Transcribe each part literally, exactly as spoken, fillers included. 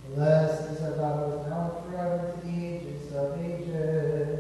Blessed is our God who is now and forever to the ages of ages.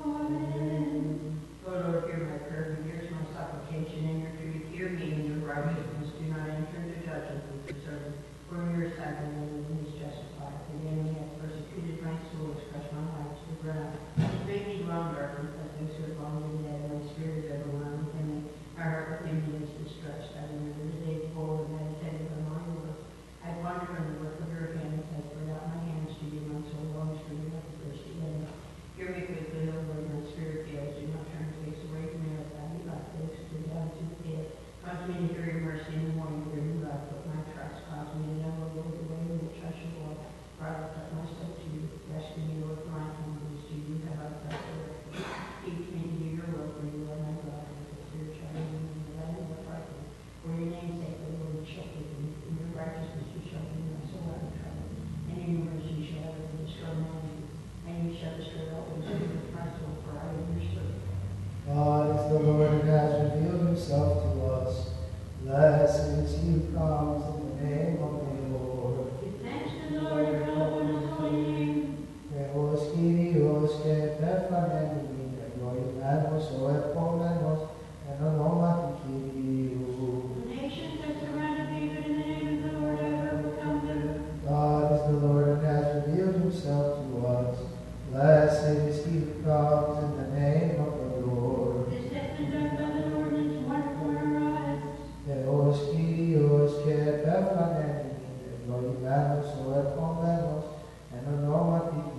Amen. O Lord, hear my prayer, and hear my supplication, and your truth. Hear me in your righteousness. Do not enter into judgment with your servant. For in your sight, the enemy is justified. The enemy hath persecuted my soul, has crushed my life to the ground. He made me dwell in darkness, like those who are long in dead. My spirit is overwhelmed within me. My heart within me is distressed. I remember the day full and meditated on my work. I wonder in the work of your hands. I spread out my hands to you. My soul longs for you like the thirsty land. Hear me quickly, O Lord, my spirit fails. Do not turn your face away from me, as I be like those who go down to the pit. Cause me to hear your mercy in the morning, hear your love, put my trust. Cause me to know, O Lord, the way in which I should walk. For I lift up myself to you. Rescue me, Lord, from my enemies. To you have I pressed forward. Teach me to do your will, for you are my God. And the spirit shall lead me in the land of the frightened. For your name's sake, O Lord, you shall keep me. In your righteousness you shall be my soul out of trouble. And in your mercy you shall ever destroy my enemies. And you shall destroy all those who hurt my soul, for I am your servant. God is the Lord and has revealed himself to us. Blessed is he who comes in the name of the Lord. Give thanks to the Lord and call on his holy name. Θεός Κύριος και πέφανεν ευλογημένος ο επόμενος εν ονόματι Κυρίου. The nations have surrounded me, but in the name of the Lord I have overcome them. God is the Lord and has revealed himself to us. Blessed is he who comes in the name of the Lord. This has been done by the Lord, and it's wonderful in our eyes. Θεός Κύριος και πέφανεν ευλογημένος ο επόμενος εν ονόματι Κυρίου.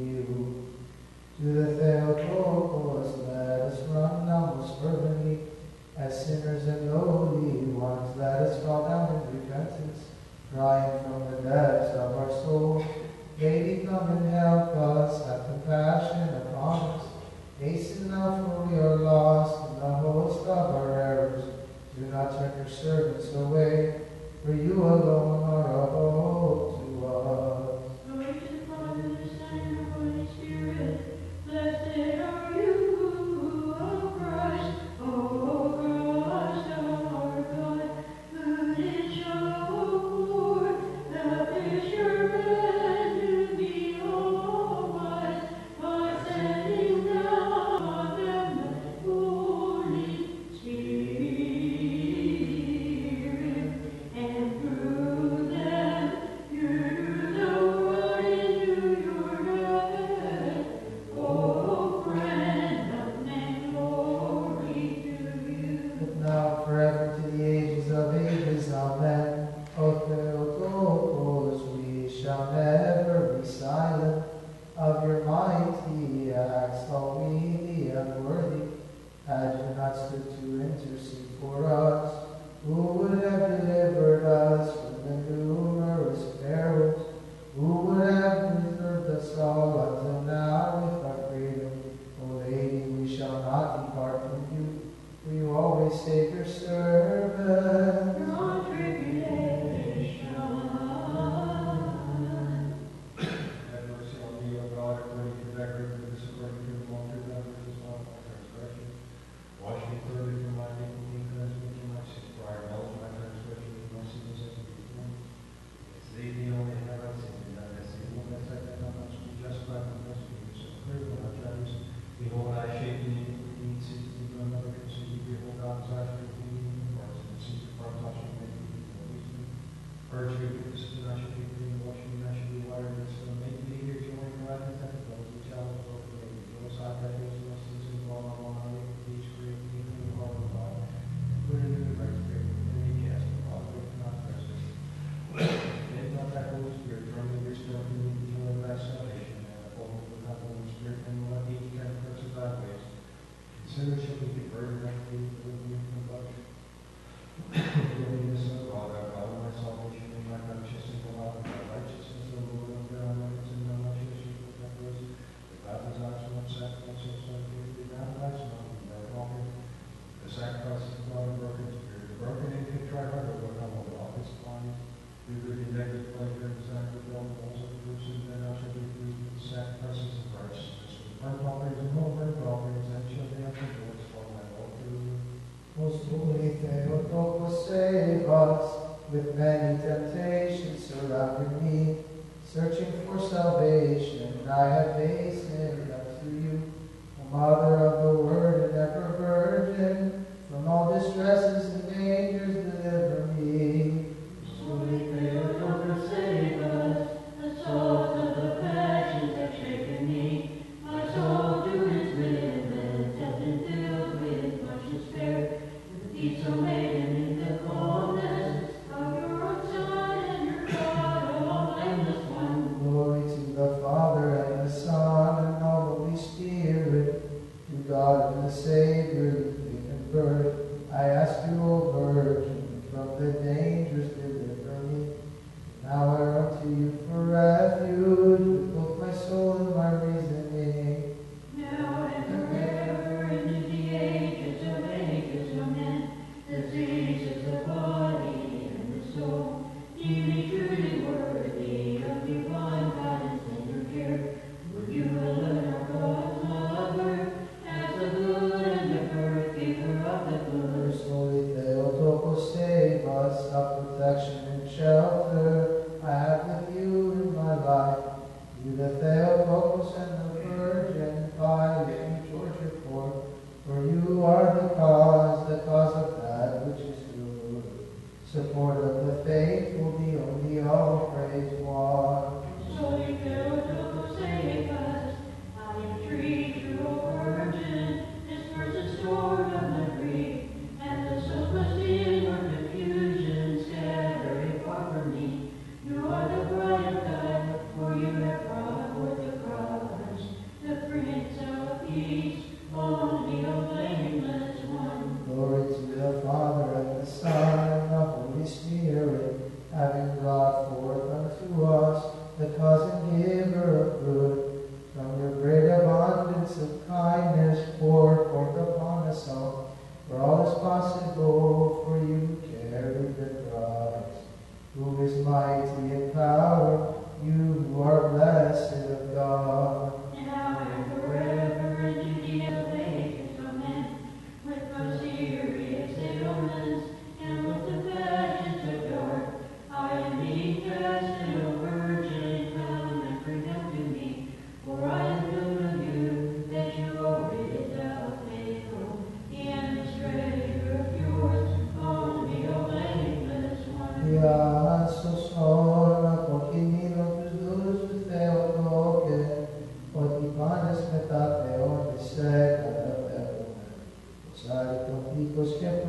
To the Theotokos let us run now most fervently, as sinners and lowly ones let us fall down in repentance, crying from the depths of our soul, Lady, come and help us, have compassion upon us. Hasten now, for we are lost in the host of our errors. Do not turn your servants away, for you alone are a hope to us. Glory to the Father, the Son, and the Holy Spirit. Blessed are you, O Christ, O Christ our God, who did show forth the fishermen to be all wise, by sending down on them the Holy Spirit, and through I have hastened unto you, O Mother of the Word and ever Virgin. From all distresses and dangers deliver me. Holy Theotokos, save us. The souls of the passions have shaken me. My soul to its limits has been filled with much despair. With peace so maiden in the coldness of your own Son and your God, all blameless one. Glory to the Father and the Son and the Holy Spirit, to God and the Savior who gave birth. I ask you, O Virgin, from the dangers deliver me. Now I run to you for refuge, with both my soul and my reasoning. Now and forever into the ages of ages, amen. The diseases of body and the soul, deem me truly worthy of divine guidance and your care. For you alone are God's lover, as the good and the birth giver of the good. First, Holy Theotokos, save us, our protection and shelter. I have with you in my life, you the Theotokos and the Virgin, Pius and George your poor. For you are the cause, the cause of that which is good. Support of the faithful, the only all praise one. Holy Theotokos, save us. I entreat you, O Virgin, disperse the sword of the Greek, and the souls must in your confusion scatter it far from me. You are the bride of God, for you have brought forth the Christ, the Prince of Peace, only O blameless one. Glory to the Father and the Son and the Holy Spirit, having brought forth unto us the cause and giver of good. From your great abundance of kindness, pour forth upon us all, for all is possible for you who carry the Christ, who is mighty in power, you who are blessed of God. Now and forever into the age of ages, amen. With my serious ailments and with the passions of dark, I am being tested, O Virgin, come and bring them to me. For I am filled of you, that you already without faithful, and the treasure of yours, only O blameless one. Ya sosola pokimino tus dulces Theotokos, otipanes metatheon seca perpetua, sarcopicos que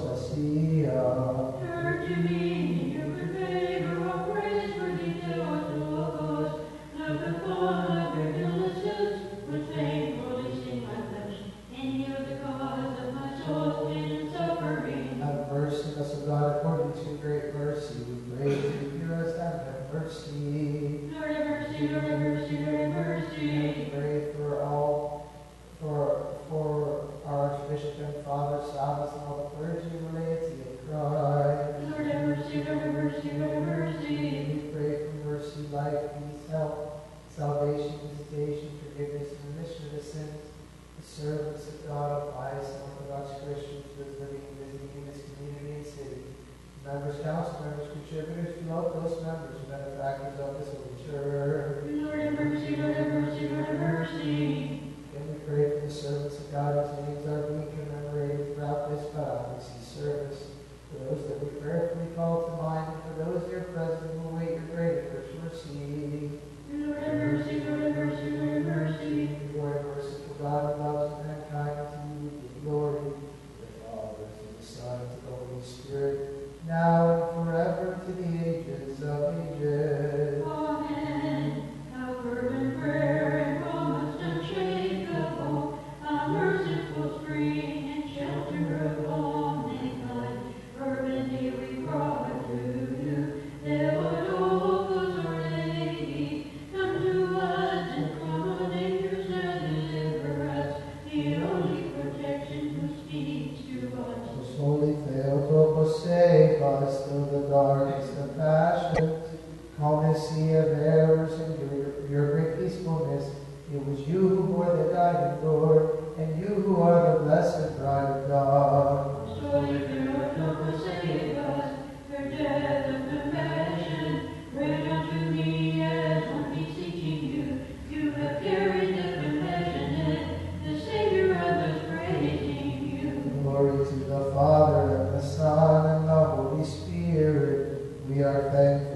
prostasia. Turn to me in your good favor, O praiseworthy Theotokos. Look upon my great illnesses, which thankfully sting my flesh, and heal the cause of my soul's pain and suffering. Have mercy on us, O God, according to your great mercy. We pray that you hear us and have mercy. Lord have mercy, Lord have mercy, Lord have mercy. Pray for all, for for our Archbishop and Father Salvus and all the clergy and laity of Christ. Lord have mercy, Lord have mercy, Lord have mercy. We pray for mercy, life, peace, health, salvation, visitation, forgiveness, and remission of the sins. The servants of God, of pious and Orthodox Christians, those living and visiting in this community and city. Members, council members, contributors, beloved those members, and benefactors of this holy church. Lord have mercy, Lord have mercy, Lord have mercy. And we pray for the servants of God whose names are being commemorated throughout this Parousia service, for those that we prayerfully call to mind, and for those here present who await your great and rich mercy. Lord have mercy, Lord have mercy, Lord have mercy. You are merciful God who loves mankind, to you give glory, to the Father, to the Son, and to the Holy Spirit, now and forever, to the ages of ages. Amen.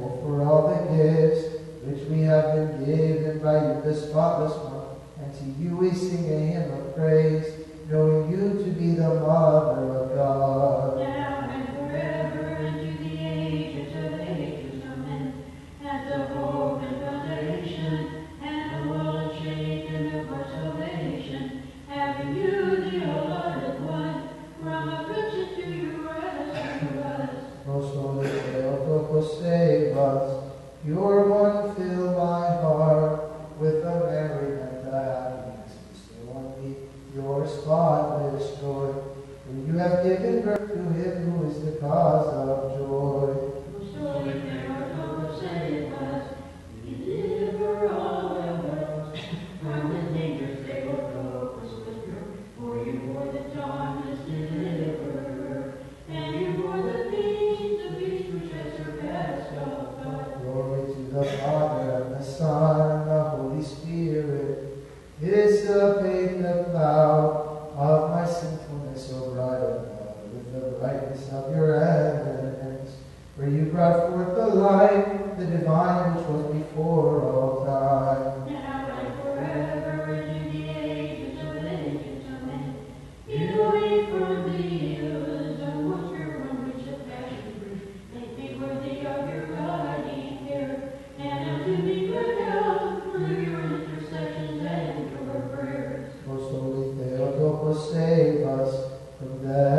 thankful for all the gifts which we have been given by you, the spotless one, and to you we sing a hymn of praise, knowing you to be the Mother of God. Now and forever, and to the ages of ages, amen. As the hope and foundation, and the wall shaken of our salvation, having you, the allotted one, from affliction to you rescue us. Most holy Theotokos, save us. Pure one, fill my heart with a merriment, a happiness, bestow on me your spotless joy. For you have given birth to him who is the cause of joy. Most holy Theotokos, save us. Deliver all the world from the dangers they will focus whisper. For you bore the dauntless deliverer, and you bore the peace, the peace which has surpassed all thought. Glory to the Father, and the Son, and the Holy Spirit. Dissipate the cloud of my sinfulness, O bright of God, with the brightness of your eminence. For you brought forth the light, the divine which was before all time. Now and forever, and to the ages of ages, amen. You lead from the hills on which your own reach of passion fruit. Make me worthy of your guiding care, and unto me good health through your intercessions and your prayers. Most holy Theotokos, save us from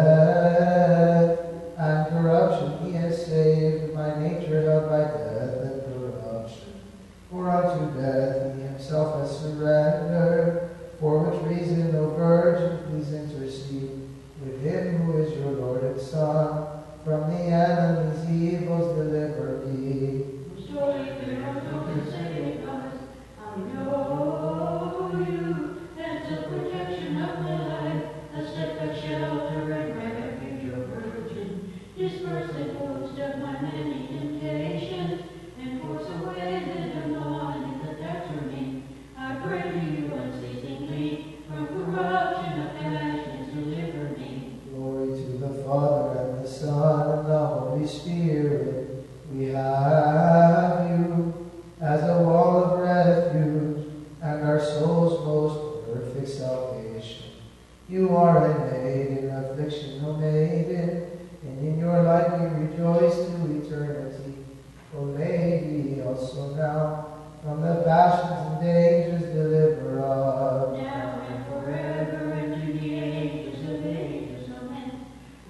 death and corruption. He has saved my nature held by death and corruption. For unto death he himself has surrendered, for which reason, O Virgin, please intercede with him who is your Lord and Son. From the enemy's evils deliver me. Most holy Theotokos, save us. I know you as the protection of my life, a steadfast shelter and refuge, O Virgin. Disperse the host of my many temptations, and force away the demonic attacks from me. I pray to you unceasingly, from corruption of passions deliver me. Glory to the Father, and the Son, and the Holy Spirit. We have you as a wall of refuge, and our soul's most perfect salvation. You are a maid in affliction, O maiden, and in your light we rejoice to eternity. O Lady, also now, from the passions and dangers deliver us. Now and forever, and to the ages of ages, amen.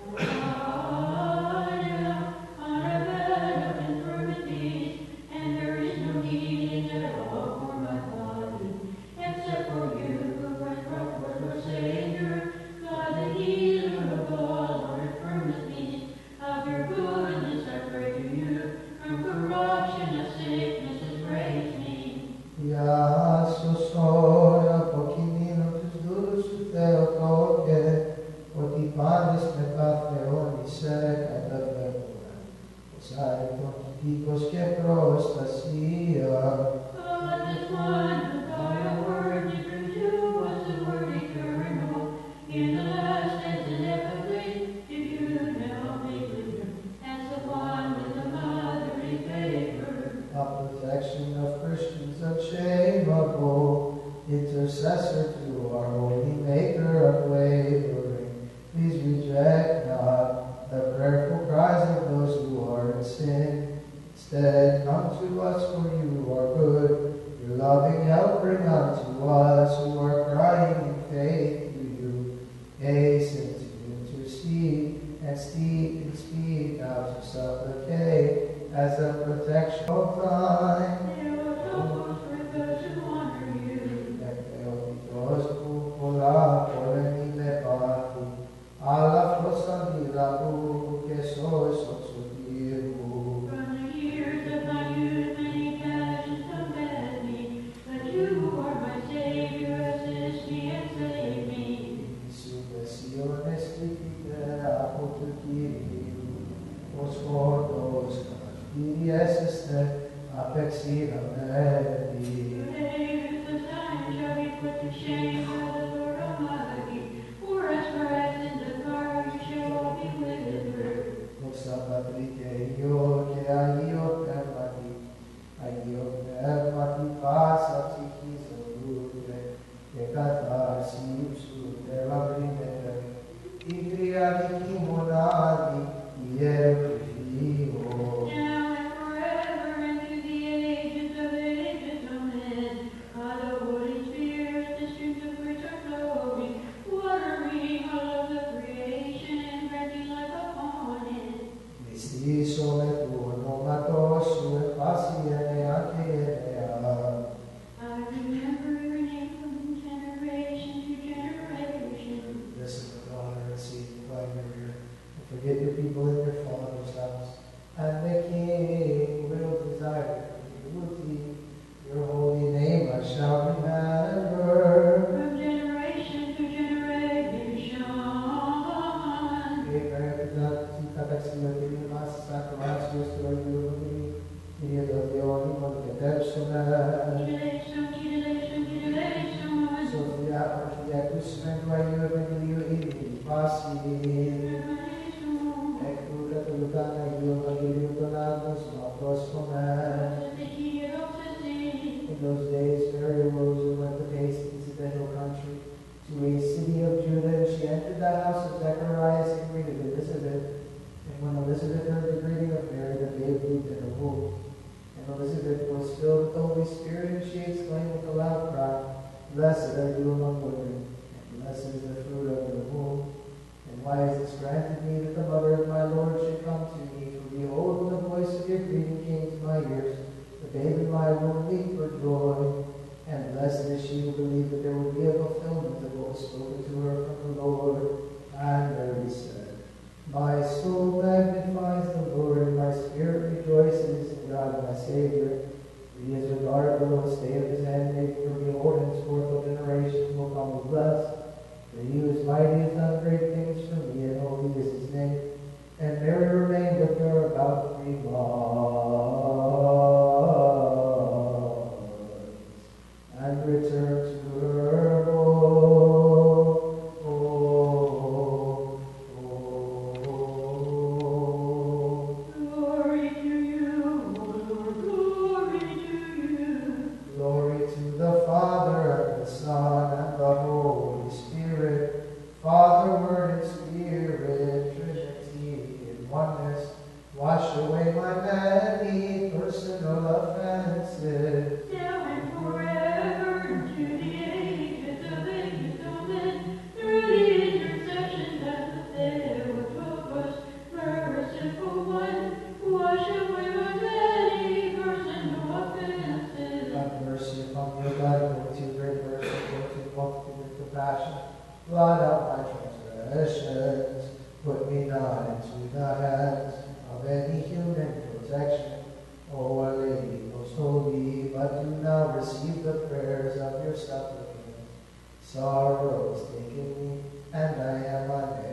Lie down on a bed of infirmities, and there is no healing at all for my body, except for you who went brought forth our Savior, God the healer of all our infirmities. Of your goodness I pray to you, from corruption of sicknesses raise me. Γεια σου σώει από κινήνου τους δούλους σου Θεοτόκε, ότι πάντες με παθεώνησε καταφεύγουν. Ως άρρητον τύπος και προστασία. God, this one who by a word did renew was the word eternal. In the last days ineffably, did you now make clear, as the one with the motherly favor. A protection of Christians unshameable, intercessor to our holy Maker unwavering. Please reject not the prayerful cries of those who are in sin. Instead, come to us, for you are good. Your loving help bring unto us who are crying in faith to you. Hasten to intercede and speak and speak out to supplicate as a protection of thine. Theotokos, with those who honor you. Theotokos, πολλά πολεμήλε πάθη, αλλά φρόσαν λαού και σώσον σωτήρου. From the years of my youth, many passions combat me, but you who are my Savior, assist me and save me. Σου πεσίωνες κρυφτείτε από του Κυρίου, ως φόρτος καταφύριεσεστε απεξήγαμενοι. The days of time shall be put to shame by the Lord Almighty, for as grass in the fire you shall all be withered. Δόξα Πατρί και Υιό και Αγίο Πνεύματι, to the hills to sing. In those days Mary arose and went with haste into the hill country, to a city of Judah, and she entered the house of Zacharias and greeted Elizabeth. And when Elizabeth heard the greeting of Mary, the babe leaped in her womb. And Elizabeth was filled with the Holy Spirit, and she exclaimed with a loud cry, Blessed are you among women, and blessed is the fruit of your womb. And why is this granted me, that the mother of my Lord should come to me? For behold, when the voice of your greeting came to my ears, the babe in my womb leaped for joy. And blessed is she who believed that there would be a fulfillment of what was spoken to her from the Lord. And Mary said, My soul magnifies the Lord, and my spirit rejoices in God my Savior. For he has regarded the low state of his handmaid, for behold, henceforth all generations will call me blessed. For he who is mighty has done great things for me, and holy is his name. And Mary remained with her about three months, and returned to her home. Glory to you, O Lord, glory to you. Glory to the Father, and the Son, and the Holy Spirit. Father, Word, and Spirit, Trinity in oneness. Wash away my many personal offenses. Now and forever, to the ages of ages, amen. Through the intercession of the Theotokos, merciful one, wash away my many personal offenses. Have mercy upon me, O God, according to your great mercy, according to your multitude of compassion. Blot out my transgressions. Put me not into the hands of any human protection. O Our Lady, most holy, but do now receive the prayers of your suppliants. Sorrow has taken me, and I am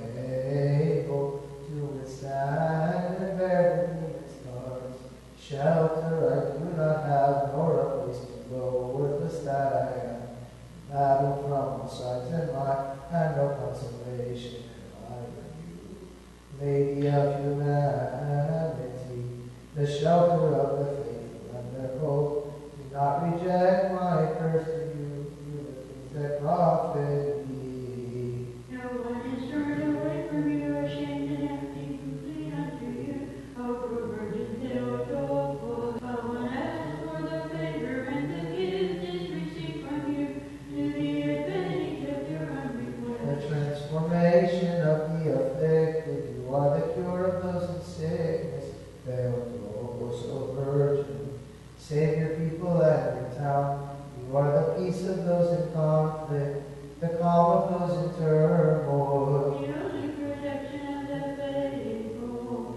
unable to withstand and bear the demon's darts. Shelter I do not have, nor a place to go, worthless that I am. Battle from all sides and mine, and no consolation have I but you. Lady of humanity, the shelter of the faithful and their hope, do not reject my prayers to you, you the things that profit me. No one is turned away from you, ashamed and empty, who flee unto you. O true Virgin Theotokos, but one asks for the favor, and the gift is received from you, to the advantage of your unrequited. The transformation of the afflicted, you are the cure of those in sickness. Theotokos, O Virgin, save your people and your town. You are the peace of those in conflict, the calm of those in turmoil. The only protection of the faithful.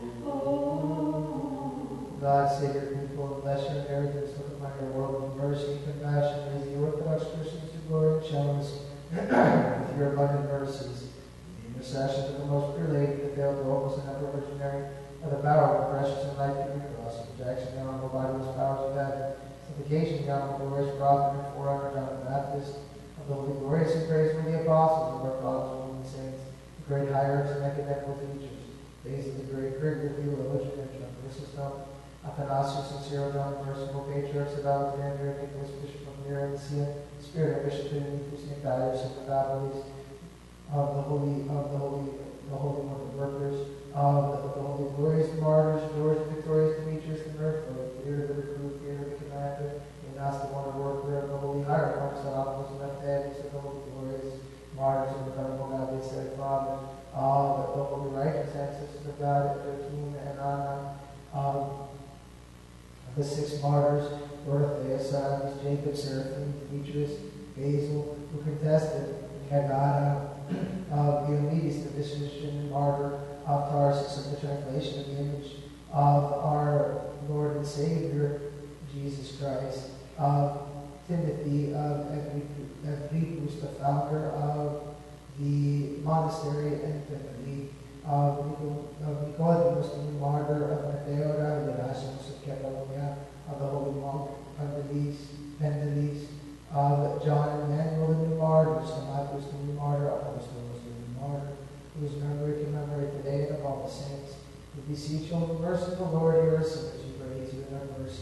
Oh. God, save your people, and bless your inheritance. Look upon your world with mercy and compassion. Raise the Orthodox Christians to glory and shells with your abundant mercies. In the intercession of the most pure Lady, the Theotokos and ever Virgin Mary, by the power of the precious and life-giving cross, protection, the honorable body, those powers of heaven, supplication, the honorable glorious prophet and forerunner, John the Baptist, of the holy, glorious, and praiseworthy apostles of our fathers and holy saints, the great hierarchs and ecumenical teachers, Basil the Great, Gregory the Theologian, and John Chrysostom, Athanasius and Cyril, John the Merciful, Patriarchs of Alexandria, Nicholas, Bishop of Myra and Nicaea, Spirit of Bishop Dionysius, Saint Darius of Megalopolis, of the holy, of the holy, the holy workers, of the, the holy glorious martyrs, George, Victorious, Demetrius, the Myrtle, Peter the recruit, Peter the commander, Ignatius the wonder worker, of the holy hierarchs, the apostles, and Leftius, of the holy glorious martyrs, of the venerable God, they said, Father, of the holy righteous ancestors of God, Joachim and Anna, of the six martyrs, Dorothea, Silas, Jacob, Seraphim, Demetrius, Basil, who contested Haggadah, of Diomedes, the physician martyr, of Tarsus, of the translation of the image of our Lord and Savior, Jesus Christ, of Timothy, of Evripus, the founder of the monastery at Timothy, of Nicodemus, the martyr of Meteora, of Erasmus of Catalonia, of the holy monk Pendelis, Pendelis, of John Emmanuel, the new martyr, Samatus, the new martyr, Apostolos, the new martyr, whose memory commemorate today, and of all the saints. We beseech you, O merciful Lord, hear us sinners, we praise you, and have mercy upon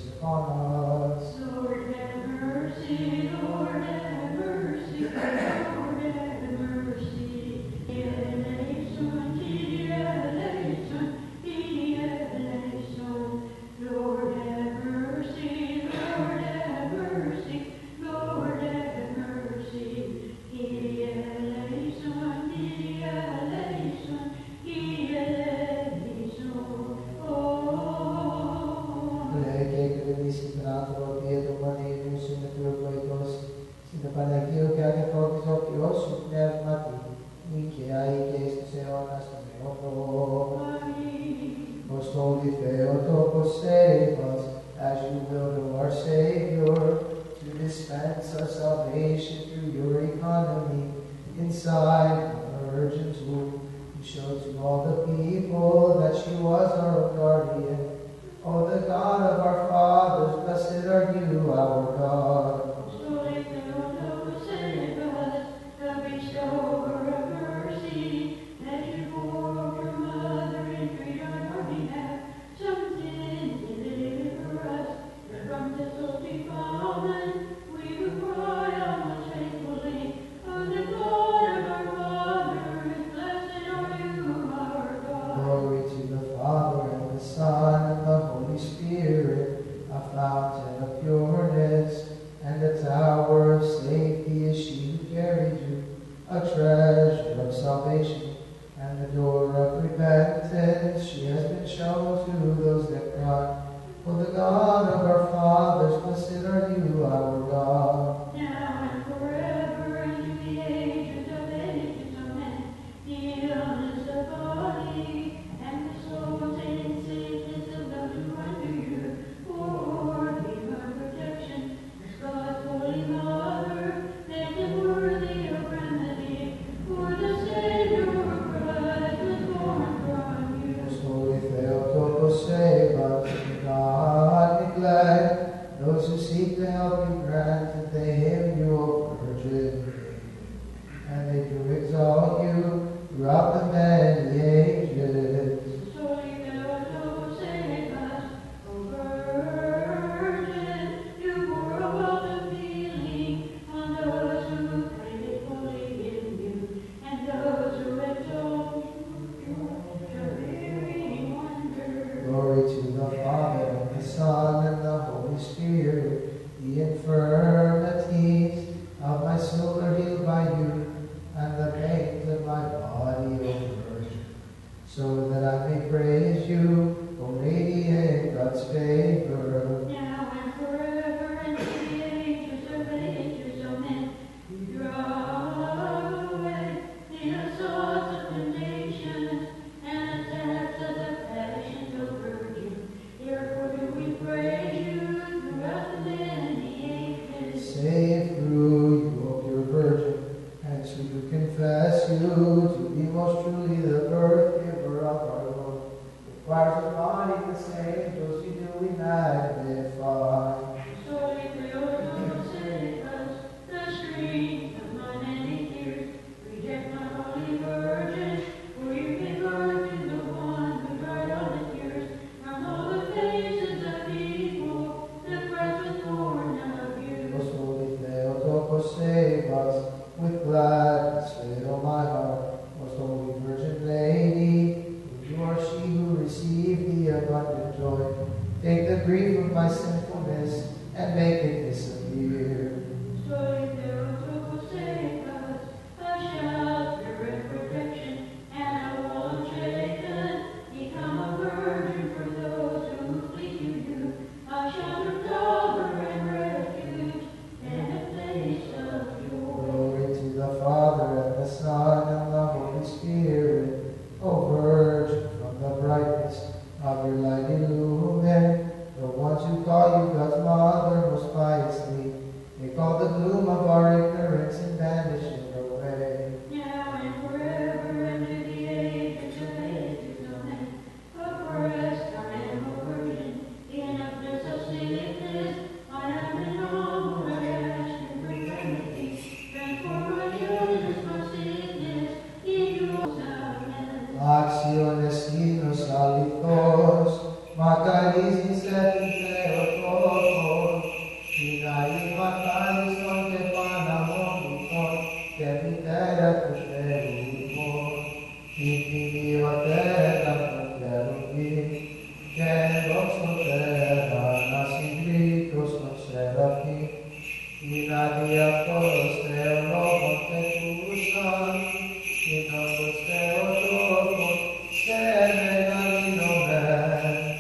upon us. Lord have mercy, Lord have mercy, Lord have mercy. Eleison, eleison, eleison. Lord have mercy, Lord have mercy, Lord have mercy. Eleison, eleison, eleison. Oh. Lege credevis in natura pietum Maneus in Theopoitos, in the Panagio Gaga Focus of Dios, ut pneumati, Nike Aeges Eonas Meopo. Amen. Most holy Theotokos, save us, as you will to our Savior, to dispense our salvation through your economy, inside the Virgin's womb. You showed to all the people that she was our guardian. O the God of our fathers, blessed are you, our God. Holy Theotokos, save us, the bestower of mercy, that you bore your mother and treat on our behalf, some sin to deliver us from the guilty common. We who cry out most faithfully, O the God of our fathers, blessed are you, our God. Glory to the Father, and the Son, and the Holy Spirit, a fountain of pureness, and a tower of safety is she who carried you, a treasure of salvation, and the door of repentance. She has been shown to those that cry. O the God of our fathers, blessed are you, our God. Now and forever, and to the ages of ages, amen. The illness of body and the soul and sickness of those who run to you, for divine protection, God's holy mother, make them worthy of remedy. For the Savior of Christ was born from you. Most holy Theotokos, save us. God neglect those who seek to help you, grant that they hymn you, O Virgin, and they do exalt you throughout the many ages. Holy Theotokos, save us, O Virgin, you bore a wealth of healing on those who pray faithfully in you, and those who exalt you, shall hearing wonder. Glory to the Father, and the Son, and the Holy Spirit. The infirmities of my soul are healed by you, and the pains of my body over, so that I may praise you, O Lady, in God's favor. Now and forever, and to the ages of ages, amen. You drive away the assaults of temptations and attacks of the passions of virgin. Therefore do we praise you throughout the many ages. Save through you, O pure Virgin, and so you confess you to be most truly the birth giver of our Lord. With choirs of body, the angels, you do we magnify. Holy Theotokos, save us, the streams of my many tears. Reject my holy Virgin, for you gave birth to the one who dried all the tears from all the faces of people. The Christ was born of you. Most holy Theotokos, save us. With gladness fill my heart. Most holy Virgin Lady, you are she who received the abundant joy. Take the grief of my sinfulness and make it disappear. Holy Theotokos, save us, a shelter and protection, and a wall unshaken. Become a virgin for those who flee to you, a shelter, cover, and refuge, and a place of joy. Glory to the Father, and the Son, and the Holy Spirit. O Virgin, from the brightness of your light illumine the ones who call you God's Mother most piously. Take all the gloom of in adiaphos theologos tetusan, in ambos theotokos, semenal nomen.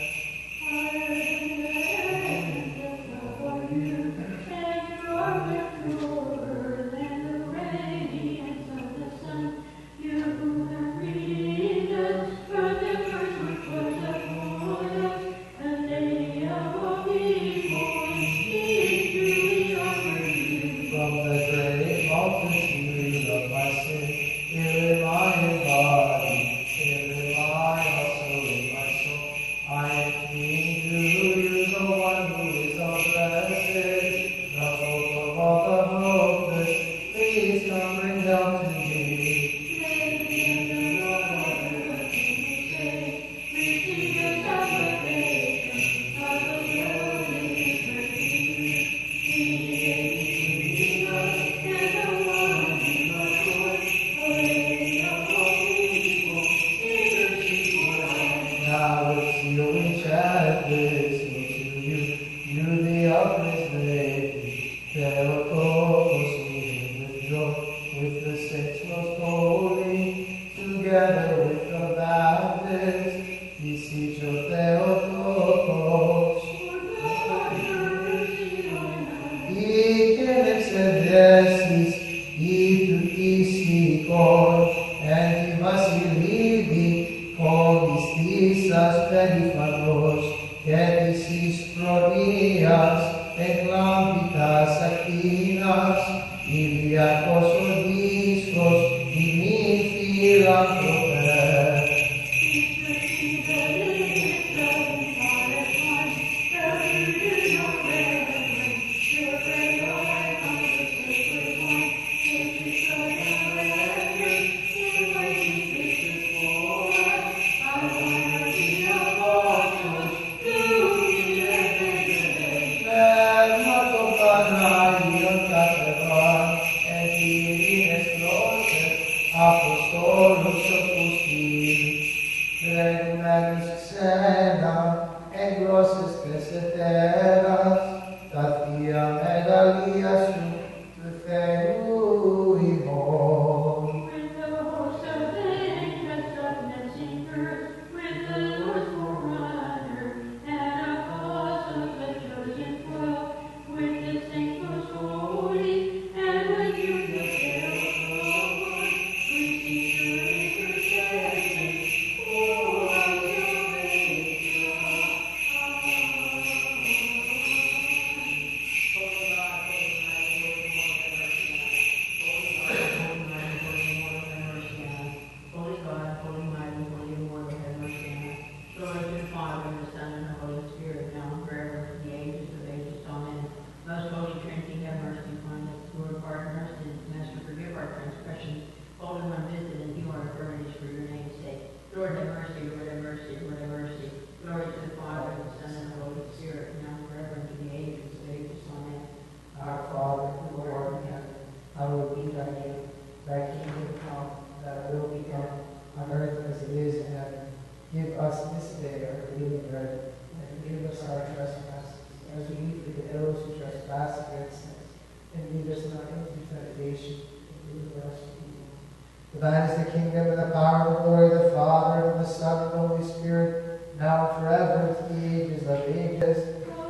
From the great multitude of my sin, here am I in body, here am I also in my soul. I am clinging to you, the one who is all blessed, the hope of all the hopeless. Please come bring help to me. Now with healing chant listening to you, you the upraised lady, Theotokos, moving with joy, with the saints most holy, together with the Baptists, beseech O Theotokos. Y que exedesis, y tu isikon, and y Vasilibi, comis tisas perifanos, edisis prodias, et lampitas aquinas, iliacos odiscos, dimi philanthropes. Apostolos opusci, regumenus cena, et grosses peseteras, tatia megalia su, feuimon. With the host of angels of men singers, with the Lord's forerunner, and apostles the chosen twelve, with the saints most holy, and with you the Theotokos, we seek your intercession for our salvation. Holy God, holy mighty, holy immortal, have mercy on us. Glory to the Father, and the Son, and the Holy Spirit, now and forever, to the ages of ages. Amen. Most Holy Trinity, have mercy upon us. Lord, pardon our sins. Master, forgive our transgressions. Holy One, visit and heal our infirmities for your name's sake. Lord, have mercy. Lord, have mercy. Lord, have mercy. Glory to the Father, and the Son, and the Holy Spirit, now and forever, and to the ages of ages. Amen. Our Father, who art in heaven, hallowed be thy name. Thy kingdom come, thy will be done, on earth as it is in heaven. Give us this day our daily bread, and forgive us our trespasses, as we forgive those who trespass against us. And lead us not into temptation, but deliver us from evil. For thine is the kingdom, and the power, and the glory of the Father, and of the Son, and the Holy Spirit, now and forever, and to the ages of ages.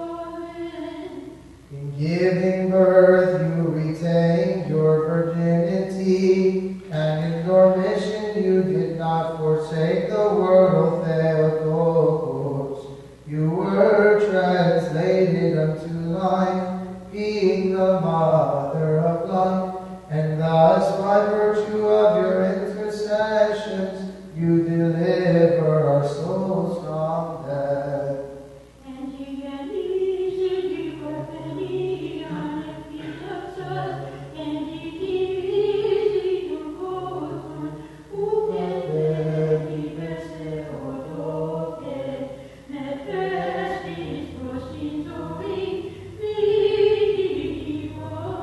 In giving birth, you retained your virginity, and in your mission you did not forsake the world, Theotokos. You were translated unto life, being the mother of life, and thus by virtue of your intercessions you deliver our souls from death. And he and easy for penny on a piece of dust, and he easy to go on, who can be blessed or told, that best is for sin so weak, be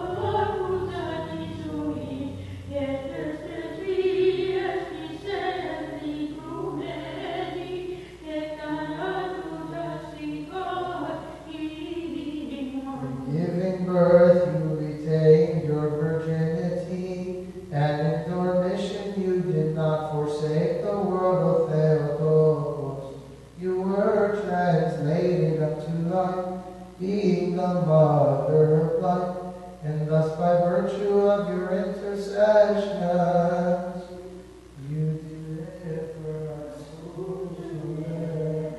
Mother of Light, and thus by virtue of your intercessions, you deliver our souls from death.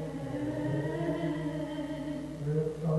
From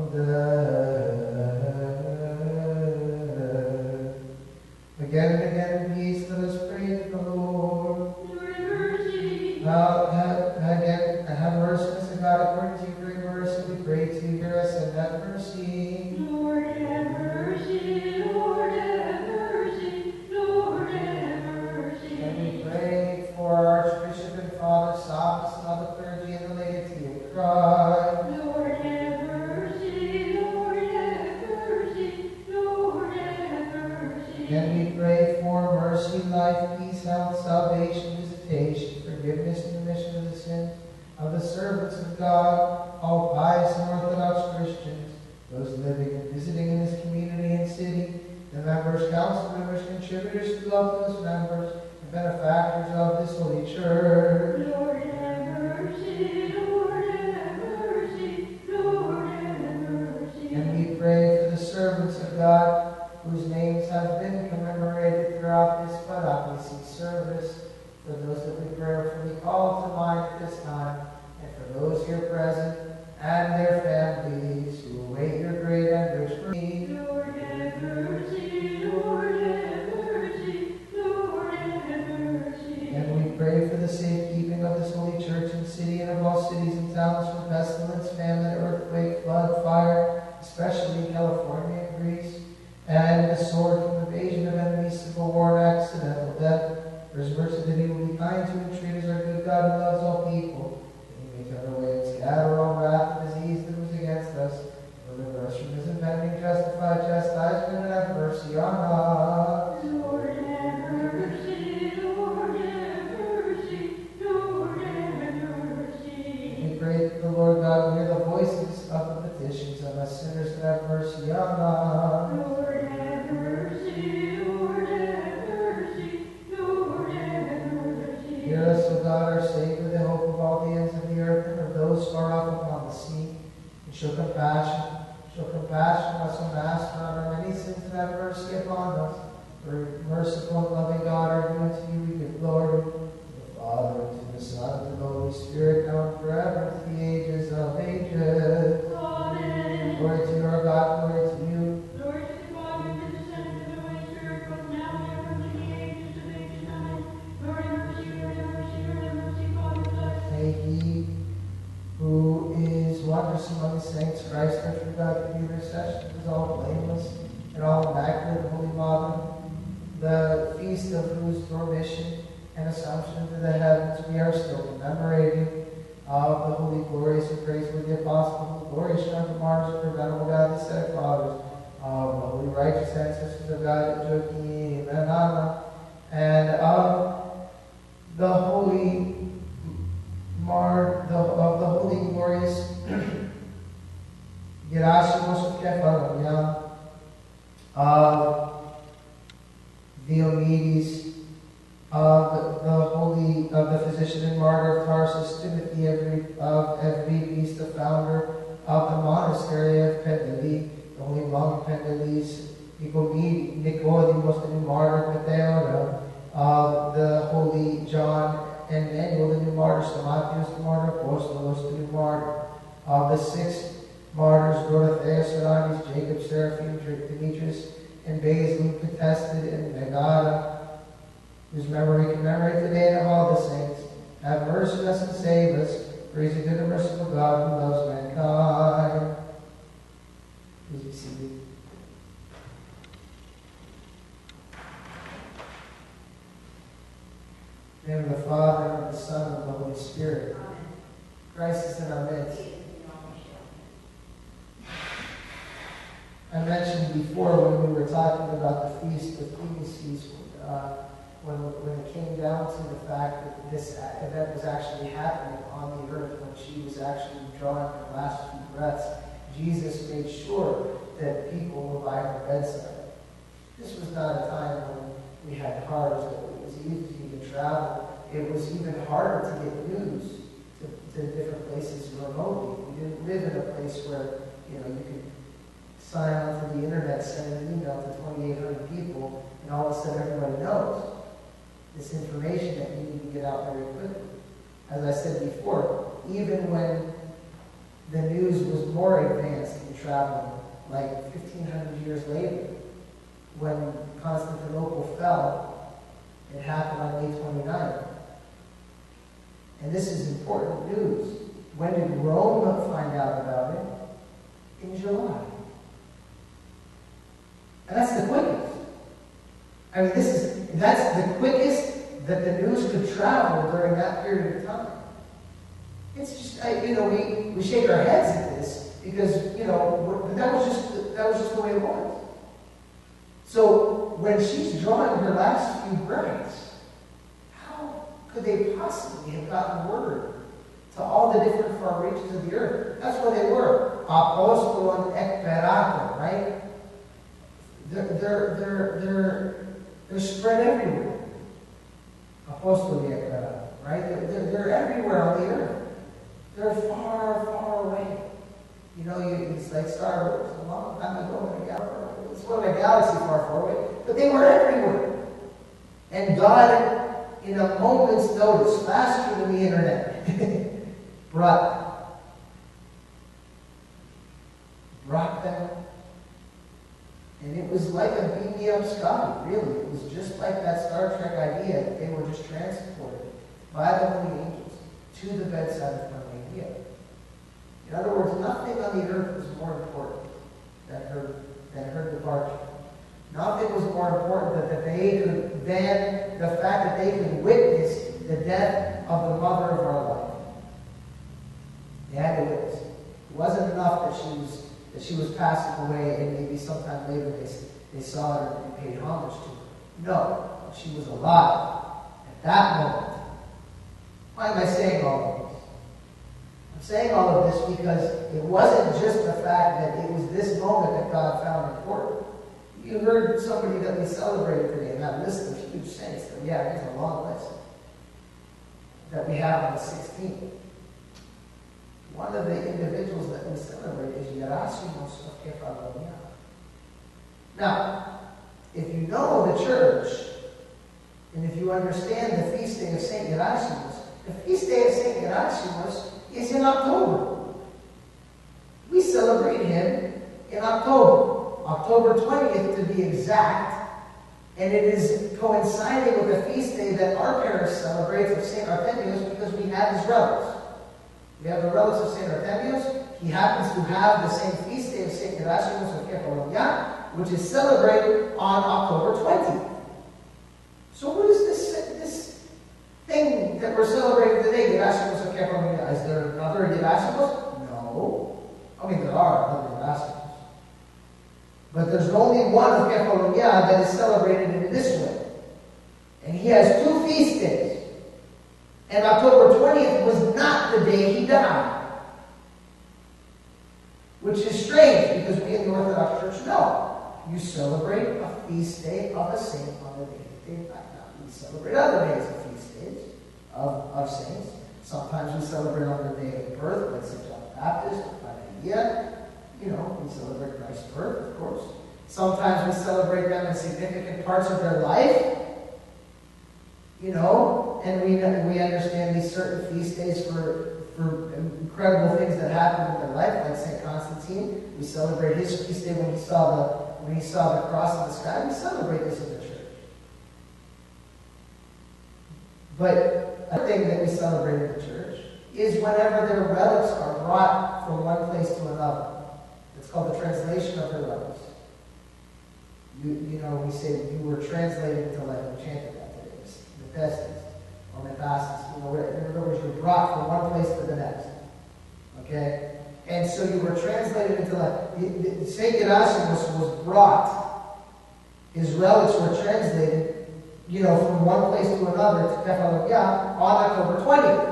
death. Again and again, peace, let us pray to the Lord. Lord, have mercy. Now, have, again, have mercy, O God, according to your great mercy, we pray to you, hear us, and have mercy. Lord, have mercy. Lord, have mercy. Lord, have mercy. And we pray for our Archbishop and Father, Sabas, and all the clergy and the laity of Christ. Lord, have mercy. Lord, have mercy. Lord, have mercy. And we pray for mercy, life, peace, health, salvation, visitation, forgiveness, and remission of the sins of the servants of God, all pious and Orthodox Christians, those living and visiting in this community and city, the members, council members, contributors to love those members, and benefactors of this holy church. Lord, have mercy. Lord, have mercy. Lord, have mercy. And we pray for the servants of God, whose names have been commemorated throughout this Paraklesis service, for those that we prayerfully call to mind at this time, and for those here present and their families who await your great and rich mercy. Lord, have mercy. Lord, have mercy. Lord, have mercy. And we pray for the safekeeping of this holy church and city and of all cities and towns from pestilence, famine, earthquake, flood, fire, especially in California and Greece, and the sword from invasion of enemies, civil war, and accidental death. For his mercy that he will be kind to and treat as our good God who loves all people, that he may turn away and scatter all wrath and disease that was against us, deliver us from his impending justified chastisement, and have mercy on us. Lord, have mercy. Lord, have mercy. Lord, have mercy. We pray that the Lord God will hear the voices of the petitions of us sinners, and have mercy on us. Lord, have mercy. Lord, have mercy. Lord, have mercy. Hear us, O God, our Savior, the hope of all the ends of the earth, and of those far off upon the sea. And show compassion, show compassion on us, O Master, on our many sins, and have mercy upon us. For merciful and loving God, our due unto you we give glory, to the Father, and to the Son, and to the Holy Spirit, now and forever, to the ages of ages. Amen. Glory to our God, glory to you. Glory to the Father, and to the Son, and to the Holy Spirit, both now and ever, to the ages of ages. Amen. Lord, have mercy. Lord, have mercy. Lord, have mercy. Father, bless. May he who is wondrous among the saints, Christ, our true God, give you intercession, is all blameless and all immaculate, Holy Mother, the feast of whose dormition and assumption into the heavens we are still commemorating, of the holy, glorious, and praiseworthy apostles, the glorious sons of martyrs, and venerable godly set fathers, of the holy righteous ancestors of God, Joachim and Anna, and of the holy Mar, the, of the holy, glorious Gerasimos of Kepharonia, of Diomedes, of the holy, of the physician and martyr of Tarsus, Timothy of Evripius, the founder of the monastery of Pendeli, the holy monk Pendelis, Nicodemus, the new martyr of Meteora, of the holy John and Manuel, the new martyr, Stamatius, the martyr, Apostolos, the new martyr, of the six martyrs, Dorotheus, Saranis, Jacob, Seraphim, Demetrius, and Basil, contested, and Megara, whose memory we commemorate today, and of all the saints. Have mercy on us and save us, for he is a good and merciful God who loves mankind. Please be seated. In the name of the Father, and of the Son, and of the Holy Spirit. Christ is in our midst. I mentioned before when we were talking about the Feast of Theses, uh, when, when it came down to the fact that this event was actually happening on the earth, when she was actually drawing her last few breaths, Jesus made sure that people were by her bedside. This was not a time when we had cars, that it was easy to even travel. It was even harder to get news to, to different places remotely. We didn't live in a place where, you know, you could sign on to the internet, send an email to twenty-eight hundred people, and all of a sudden everybody knows this information that you need to get out very quickly. As I said before, even when the news was more advanced in traveling, like fifteen hundred years later, when Constantinople fell, it happened on May twenty-ninth. And this is important news. When did Rome find out about it? In July. And that's the quickest. I mean, this is, that's the quickest that the news could travel during that period of time. It's just, I, you know, we, we shake our heads at this because, you know, but that was just, that was just the way it was. So when she's drawing her last few breaths, how could they possibly have gotten word to all the different far reaches of the earth? That's what they were. Apostolon ekperator, right? They're, they're, they're, they're, they're spread everywhere. Apostoli ekperator, right? They're, they're, they're everywhere on the earth. They're far, far away. You know, you, it's like Star Wars. A long time ago, in a gal- it's one of a galaxy far, far away. But they were everywhere. And God, in a moment's notice, faster than the internet, brought, brought them. And it was like a beam me up Scotty, really. It was just like that Star Trek idea that they were just transported by the holy angels to the bedside of Carmelia. In other words, nothing on the earth was more important than her, than her departure. Nothing was more important than that they could, than the fact that they could witness the death of the mother of our life. They had to witness it. It wasn't enough that she was that she was passing away and maybe sometime later they, they saw her and paid homage to her. No, she was alive at that moment. Why am I saying all of this? I'm saying all of this because it wasn't just the fact that it was this moment that God found important. You heard somebody that we celebrated today, and that list of huge saints. That, yeah, it's a long list that we have on the sixteenth. One of the individuals that we celebrate is Gerasimos of Kefalonia. Now, if you know the church, and if you understand the feast day of Saint Gerasimos, the feast day of Saint Gerasimos is in October. We celebrate him in October, October twentieth to be exact, and it is coinciding with the feast day that our parish celebrates of Saint Artemius because we have his relics. We have the relics of Saint Artemius. He happens to have the same feast day of Saint Gerasimos of Kefalonia, which is celebrated on October twentieth. So what is this, this thing that we're celebrating today, Gerasimos of Kefalonia? Is there another Gerasimos? No. I mean, there are other Gerasimos. But there's only one of Kefalonia that is celebrated in this way. And he has two feast days. And October twentieth was not the day he died. Which is strange, because we in the Orthodox Church know. You celebrate a feast day of a saint on the day that they died. Now, we celebrate other days of feast days of, of saints. Sometimes we celebrate on the day of birth, like Saint John the Baptist, or Maria. You know, we celebrate Christ's birth, of course. Sometimes we celebrate them in significant parts of their life. You know, and we we understand these certain feast days for, for incredible things that happened in their life, like Saint Constantine. We celebrate his feast day when he saw the when he saw the cross in the sky. We celebrate this in the church. But a thing that we celebrate in the church is whenever their relics are brought from one place to another. It's called the translation of their relics. You you know, we say you were translated into Latin. We chanted that today. The Pestis, or Metastasis. You know, in other words, you're brought from one place to the next. Okay? And so you were translated into Latin. Saint Gerasimos was brought. His relics were translated, you know, from one place to another to Kefalonia on October twentieth.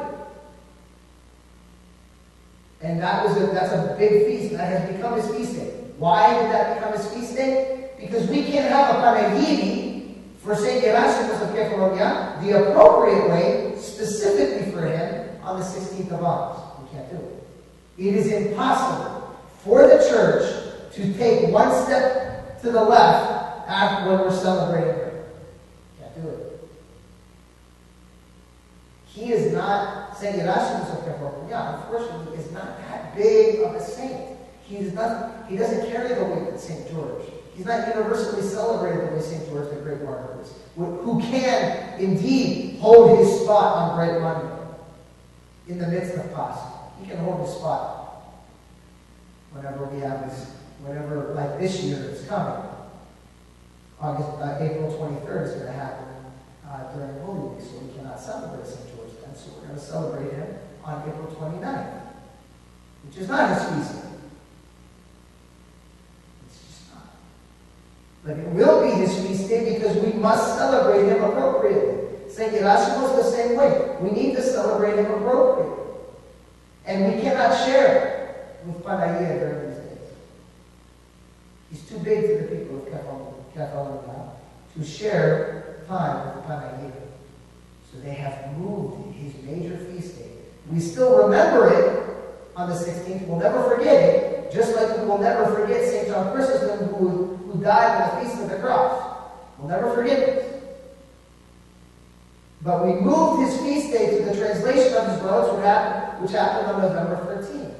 And that was a, that's a big feast. That has become his feast day. Why did that become his feast day? Because we can't have a panegiri for Saint Gerasimos of Kefalonia the appropriate way, specifically for him, on the sixteenth of August. We can't do it. It is impossible for the church to take one step to the left after when we're celebrating her. Can't do it. He is not, Saint Erasmus of California, unfortunately, is not that big of a saint. He's not, he doesn't carry the weight that Saint George. He's not universally celebrated the way Saint George the Great Martyr is, who can indeed hold his spot on Great Monday in the midst of Pascha. He can hold his spot whenever we have this, whenever, like this year, it's coming. August, uh, April twenty-third is going to happen uh, during Holy Week, so we cannot celebrate Saint George then. So we're going to celebrate him on April twenty-ninth, which is not his feast day. It's just not. But it will be his feast day because we must celebrate him appropriately. Saint Erasmus the same way. We need to celebrate him appropriately. And we cannot share with Panagia during these days. He's too big to the people of Catalonia to share time with Panagia. So they have moved his major feast day. We still remember it on the sixteenth. We'll never forget it, just like we will never forget Saint John Chrysostom who, who died on the Feast of the Cross. We'll never forget it. But we moved his feast day to the translation of his relics, which happened, which happened on November thirteenth.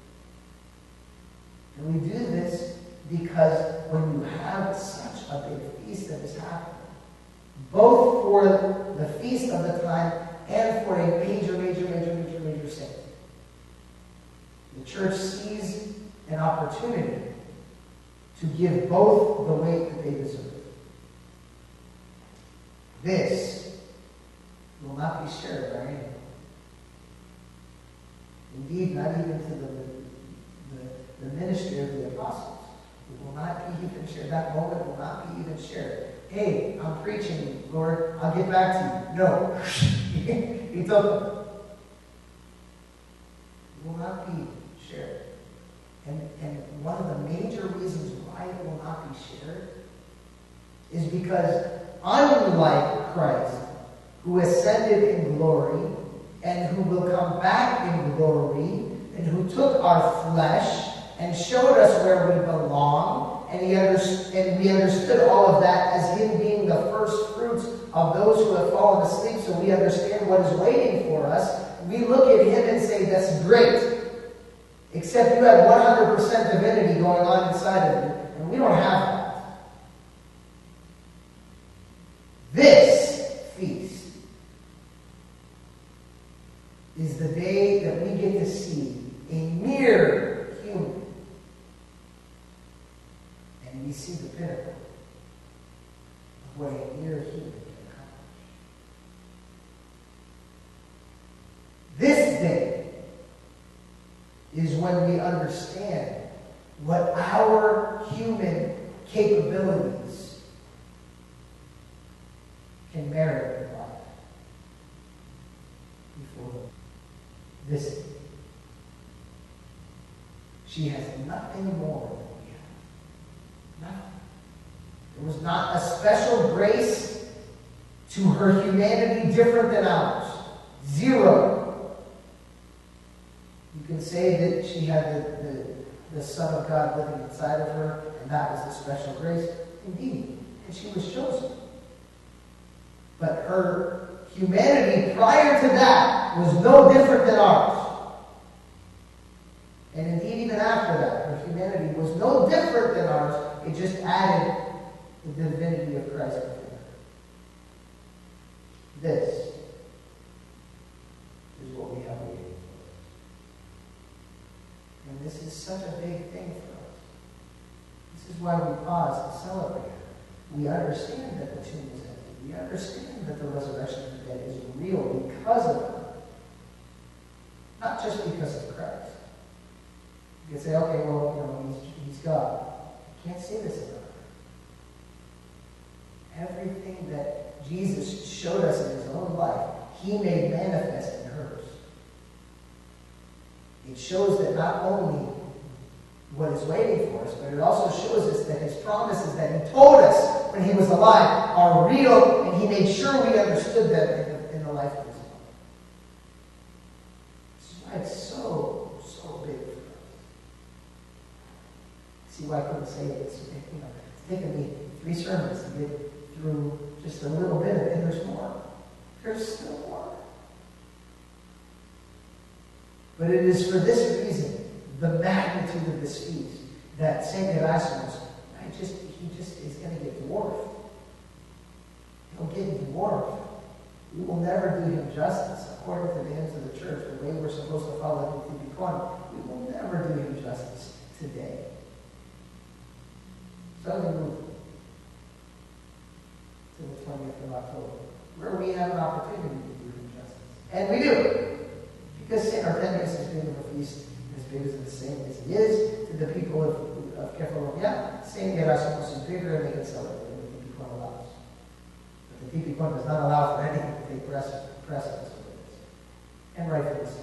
And we do this because when you have such a big feast that is happening, both for the feast of the time and for a major, major, major, major, major saint, the church sees an opportunity to give both the weight that they deserve. This will not be shared by anyone. Indeed, not even to the, the, the ministry of the apostles. It will not be even shared. That moment will not be even shared. Hey, I'm preaching, Lord. I'll get back to you. No. He told them. It will not be shared. And, and one of the major reasons why it will not be shared is because unlike Christ, who ascended in glory, and who will come back in glory, and who took our flesh and showed us where we belong, and, he under, and we understood all of that as him being the first fruits of those who have fallen asleep, so we understand what is waiting for us. We look at him and say, that's great, except you have one hundred percent divinity going on inside of you, and we don't have that. This feast is the day that we get to see a mere human. And we see the pinnacle of what a mere human can accomplish. This day is when we understand what our human capabilities can merit in life before them. This, she has nothing more than we have. Nothing. There was not a special grace to her humanity different than ours. Zero. You can say that she had the, the, the Son of God living inside of her, and that was the special grace. Indeed. And she was chosen. But her humanity prior to that was no different than ours. And indeed, even after that, her humanity was no different than ours. It just added the divinity of Christ within her. This is what we have waiting for. And this is such a big thing for us. This is why we pause to celebrate her. We understand that the tomb is empty. We understand that the resurrection of the dead is real because of her. Not just because of Christ. You can say, okay, well, you know, he's, he's God. You can't say this about her. Everything that Jesus showed us in his own life, he made manifest in hers. It shows that not only what is waiting for us, but it also shows us that his promises that he told us when he was alive are real, and he made sure we understood them in the, in the life of his life. This is why it's so, so big for us. See why taken me three sermons to get through just a little bit of it, and there's more. There's still more. But it is for this reason, the magnitude of this feast, that Saint Erasmus, I just, he just is going to get dwarfed. He'll get dwarfed. We will never do him justice according to the hymns of the church, the way we're supposed to follow the Tipicuan. We will never do him justice today. So we move to the twentieth of October, where we have an opportunity to do him justice. And we do. Because Saint Artemius is big of a feast, as big as the same as he is to the people of, of Kefalonia. Saint Erasmus is bigger, and they can celebrate what the Tipicuan allows. But the Tipicuan does not allow for anything to take precedence over this. And rightfully so.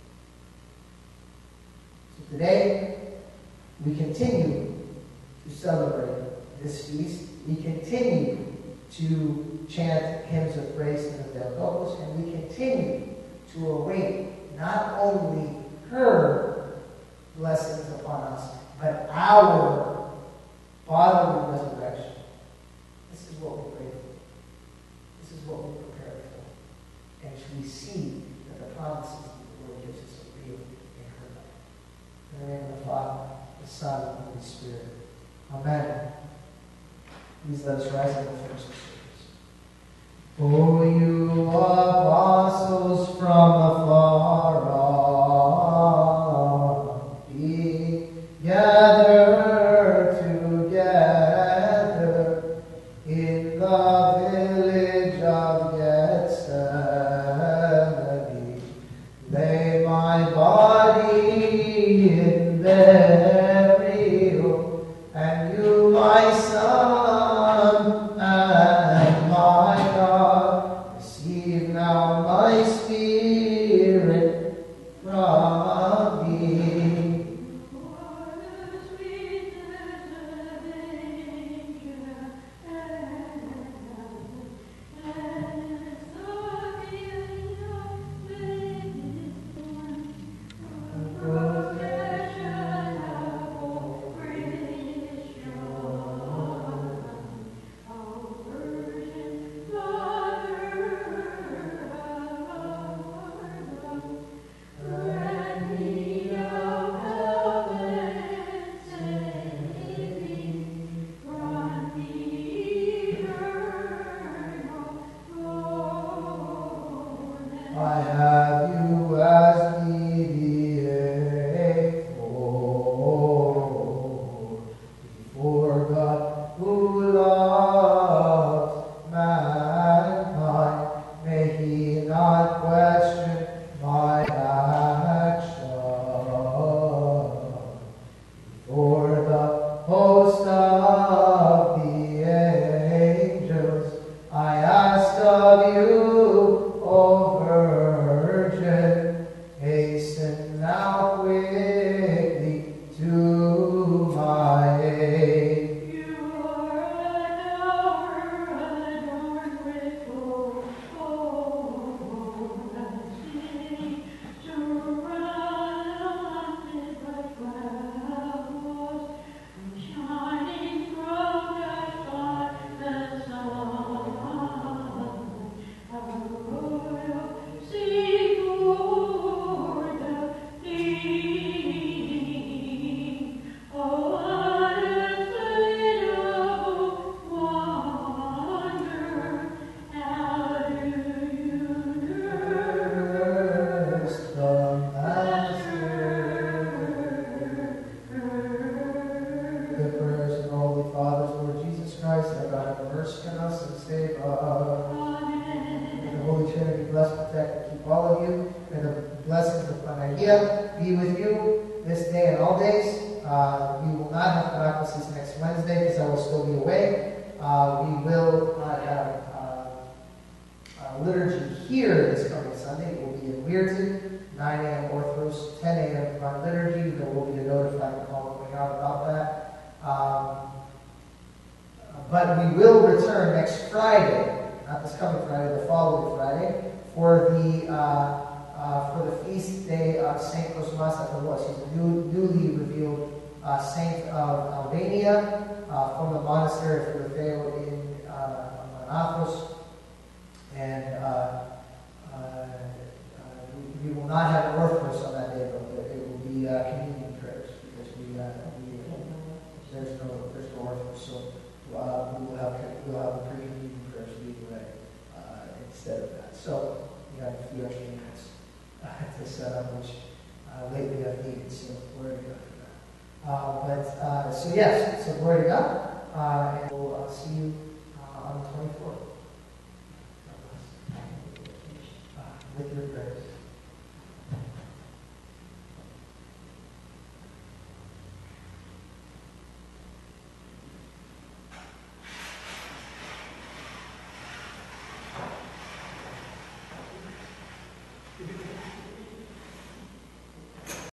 So today, we continue to celebrate this feast. We continue to chant hymns of praise to the Theotokos, and we continue to await not only her blessings upon us, but our bodily resurrection. This is what we pray for. This is what we prepare for. And we see that the promises that the Lord gives us are real in her life. In the name of the Father, the Son, and the Holy Spirit. Amen. Please let us rise in the first service. O you apostles from afar off, be gathered together in the village of Gethsemane. Lay my body in burial, and you, my Son, and my God, receive now my spirit from thee. For the sweetness of nature and the feeling of witness, profession of all Christian, our Virgin Mother of our love, grant me of heaven, save me from the eternal torment. I have you as mediator before God, who loves mankind. May he not question my action. Before the host of the angels, I ask of you, O Virgin, hasten now quickly to my aid. You are an hour adorned with gold, and city surrounded by clouds, shining from the spotless sun. Our royal seaboard the deep. Oh, unassailable wonder, how do you nurse The Master. The prayers of Holy Fathers, Lord Jesus Christ, our God, have mercy on us and save us. May the Holy Trinity bless, protect, and keep all of you. May the blessings of Panagia be with you this day and all days. Uh, we will not have Paraclesis next Wednesday because I will still be away. Uh, we will not have uh, uh, liturgy here this coming Sunday. It will be in Weirton, nine a.m. Orthros, ten a.m. Divine Liturgy. There will be a notified call going out about that. Um, but we will return next Friday, not this coming Friday, the following Friday, for the uh, uh, for the feast day of Saint Cosmas Athalos. He's a new, newly revealed uh, saint of Albania. uh, from the monastery for the Feo in uh, Manathos. And uh, uh, uh, we, we will not have Orthros on that day, but it will be uh, communion prayers because we, uh, we there's no there's no Orthros, so uh, we will have we will have the pre-communion prayers being read uh, instead of that. So we have a few extra minutes uh, to set up, which uh, lately I've needed. So glory to God for that. Uh, but uh, so yes, so glory to God, uh, and we'll uh, see you uh, on the twenty-fourth. Uh, with your